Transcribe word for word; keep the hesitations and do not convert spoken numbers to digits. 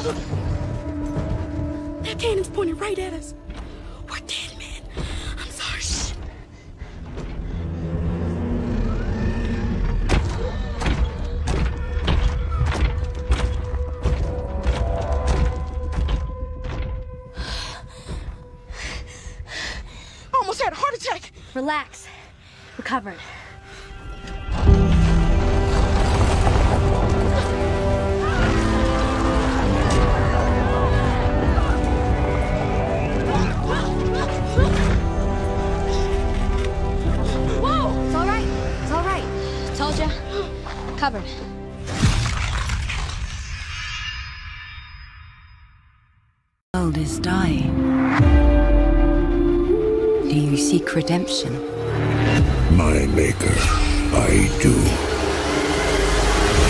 That cannon's pointing right at us. We're dead, man. I'm sorry. Shh. Almost had a heart attack. Relax. Recovered. Whoa! It's all right. It's all right. Told ya. Covered. The world is dying. Do you seek redemption? My maker, I do.